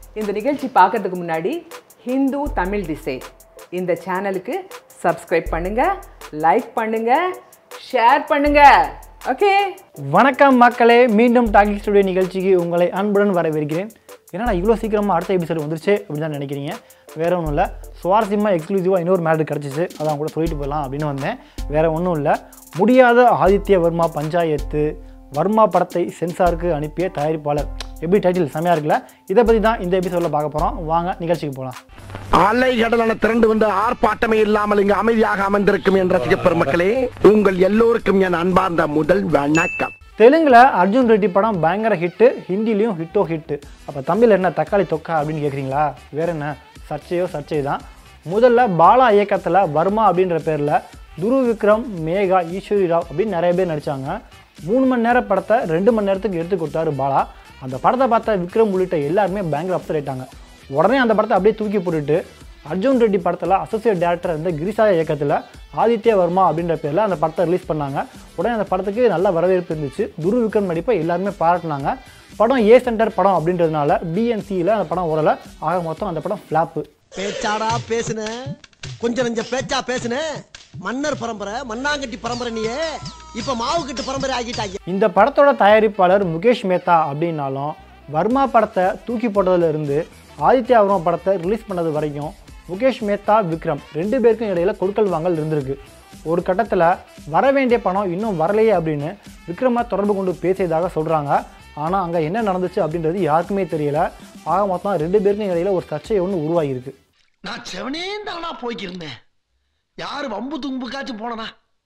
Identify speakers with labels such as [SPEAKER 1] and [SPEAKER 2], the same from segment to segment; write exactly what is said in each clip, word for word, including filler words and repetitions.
[SPEAKER 1] இந்த நிகழ்ச்சி பார்க்கிறதுக்கு முன்னாடி ஹிந்து தமிழ் திசை இந்த சேனலுக்கு சப்ஸ்கிரைப் பண்ணுங்க, லைக் பண்ணுங்க, ஷேர் பண்ணுங்க. ஓகே,
[SPEAKER 2] வணக்கம் மக்களே, மீண்டும் டாக்கிஸ் ஸ்டுடியோ நிகழ்ச்சிக்கு உங்களை அன்புடன் வரவேற்கிறேன். ஏன்னா இவ்வளோ சீக்கிரமாக அடுத்த எபிசோடு வந்துருச்சு அப்படின்னு தான் நினைக்கிறீங்க. வேறு ஒன்றும் இல்லை, சுவாரஸ்யமாக எக்ஸ்க்ளூசிவாக இன்னொரு மேட்ரு கிடச்சிச்சு, அதான் கூட சொல்லிட்டு போயிடலாம் அப்படின்னு வந்தேன். வேறு ஒன்றும் இல்லை, முடியாத ஆதித்ய வர்மா பஞ்சாயத்து வர்மா படத்தை சென்சாருக்கு அனுப்பிய தயாரிப்பாளர். எப்படி டைட்டில் செமையாக இருக்குல்ல? இதை பற்றி தான் இந்த எபிசோடில் பார்க்க போகிறோம். வாங்க நிகழ்ச்சிக்கு போகலாம்.
[SPEAKER 3] அலை கடலான திரண்டு வந்து ஆர்ப்பாட்டமே இல்லாமல் இங்கு அமைதியாக அமர்ந்திருக்கும் என் ரசிக பெருமக்களே, உங்கள் எல்லோருக்கும் என் அன்பார்ந்த முதல் வணக்கம்.
[SPEAKER 2] தெலுங்கில் அர்ஜுன் ரெட்டி படம் பயங்கர ஹிட்டு, ஹிந்திலையும் ஹிட்டோ ஹிட்டு. அப்போ தமிழ் என்ன தக்காளி தொக்கா அப்படின்னு கேட்குறீங்களா? வேறு என்ன, சர்ச்சையோ சர்ச்சை தான். முதல்ல பாலா இயக்கத்தில் வர்மா அப்படின்ற பேரில் துருவ், விக்ரம், மேகா, ஈஸ்வரி ராவ் அப்படின்னு நிறைய பேர் நடித்தாங்க. மூணு மணி நேரம் படத்தை ரெண்டு மணி நேரத்துக்கு எடுத்து கொடுத்தாரு பாலா. அந்த படத்தை பார்த்த விக்ரம் உள்ளிட்ட எல்லாருமே பயங்கர அப்செட் ஆயிட்டாங்க. உடனே அந்த படத்தை அப்படியே தூக்கி போட்டுட்டு அர்ஜுன் ரெட்டி படத்தில் அசோசியேட் டேரக்டர் இருந்த கிரீசாயா இயக்கத்தில் ஆதித்ய வர்மா அப்படின்ற பேரில் அந்த படத்தை ரிலீஸ் பண்ணாங்க. உடனே அந்த படத்துக்கு நல்ல வரவேற்பு இருந்துச்சு. துருவ், விக்ரம் நடிப்பை எல்லாருமே பாராட்டினாங்க. படம் ஏ சென்டர் படம் அப்படின்றதுனால பிஎன்சியில் அந்த படம் ஓடலை. ஆக மொத்தம் அந்த படம் ஃப்ளாப்பு.
[SPEAKER 4] பேச்சாடா பேசுன, கொஞ்சம் நெஞ்ச பேச்சா பேசுன, மன்னர் பரம்பரை மண்ணாங்கட்டி பரம்பரை, நீயே இப்ப மாவு கட்டு பரம்பரை ஆகிட்டாங்க.
[SPEAKER 2] இந்த படத்தோட தயாரிப்பாளர் முகேஷ் மேத்தா அப்படின்னாலும் வர்மா படத்தை தூக்கி போட்டதுல இருந்து ஆதித்யா வர்மா படத்தை ரிலீஸ் பண்ணது வரைக்கும் முகேஷ் மேத்தா, விக்ரம் ரெண்டு பேருக்கும் இடையில கொடுக்கல் வாங்கல் இருந்திருக்கு. ஒரு கட்டத்தில் வர வேண்டிய பணம் இன்னும் வரலையே அப்படின்னு விக்ரமை தொடர்பு கொண்டு பேசியதாக சொல்கிறாங்க. ஆனால் அங்கே என்ன நடந்துச்சு அப்படின்றது யாருக்குமே தெரியல. ஆக மொத்தம் ரெண்டு பேருக்கும் இடையில ஒரு சர்ச்சை ஒன்று உருவாகிருக்கு.
[SPEAKER 4] நான் செவனே தானா போய்க்கிருந்தேன், யாரு வம்பு தும்புக்காச்சும் போனனா,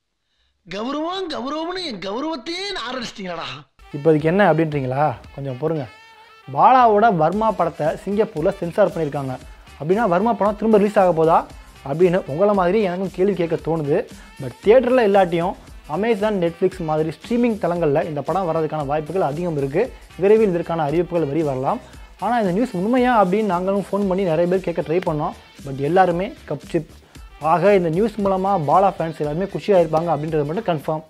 [SPEAKER 4] கௌரவம் கௌரவம்னு என் கௌரவத்தையே ஆரம்பிச்சிட்டீங்களா?
[SPEAKER 2] இப்போ இதுக்கு என்ன அப்படின்றீங்களா? கொஞ்சம் பொறுங்க. பாலாவோட வர்மா படத்தை சிங்கப்பூரில் சென்சார் பண்ணியிருக்காங்க. அப்படின்னா வர்மா படம் திரும்ப ரிலீஸ் ஆக போதா அப்படின்னு உங்களை மாதிரி எனக்கும் கேள்வி கேட்க தோணுது. பட் தியேட்டரில் இல்லாட்டியும் அமேசான், நெட்ஃப்ளிக்ஸ் மாதிரி ஸ்ட்ரீமிங் தளங்களில் இந்த படம் வர்றதுக்கான வாய்ப்புகள் அதிகம் இருக்குது. விரைவில் இதற்கான அறிவிப்புகள் வரி வரலாம். ஆனால் இந்த நியூஸ் உண்மையா அப்படின்னு நாங்களும் ஃபோன் பண்ணி நிறைய பேர் கேட்க ட்ரை பண்ணோம். பட் எல்லாருமே கப்சிப். ஆக இந்த நியூஸ் மூலமாக பாலா ஃபேன்ஸ் எல்லாருமே குஷியாக இருப்பாங்க அப்படின்றது மட்டும் கன்ஃபார்ம்.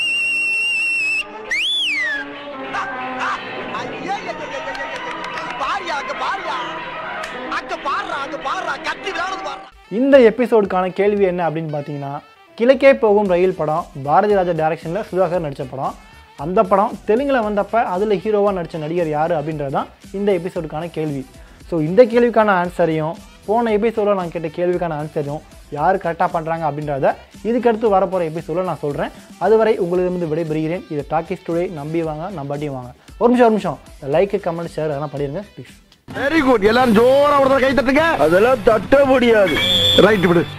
[SPEAKER 2] இந்த எபிசோடுக்கான கேள்வி என்ன அப்படின்னு பார்த்தீங்கன்னா, கிழக்கே போகும் ரயில் படம் பாரதி ராஜா டைரக்ஷனில் சுதாகர் நடித்த படம். அந்த படம் தெலுங்கில் வந்தப்போ அதில் ஹீரோவாக நடித்த நடிகர் யார் அப்படின்றது தான் இந்த எபிசோடுக்கான கேள்வி. ஸோ இந்த கேள்விக்கான ஆன்சரையும் போன எபிசோடில் நான் கேட்ட கேள்விக்கான ஆன்சரையும் யார் கரெக்டாக பண்ணுறாங்க அப்படின்றத இதுக்கடுத்து வரப்போகிற எபிசோடில் நான் சொல்கிறேன். அதுவரை உங்களிடமிருந்து விடைபெறுகிறேன். இது டாக்கிஸ் டுடே. நம்பி வாங்க, நம்பாட்டியும் வாங்க. ஒரு நிமிஷம் ஒரு நிமிஷம் லைக், கமெண்ட், ஷேர் அதெல்லாம் பண்ணிடுங்க ப்ளீஸ்.
[SPEAKER 3] Very good. எல்லாரும் ஜோரா ஒரு கை தட்டுங்க. அதெல்லாம் தட்ட முடியாது. ரைட் விடு.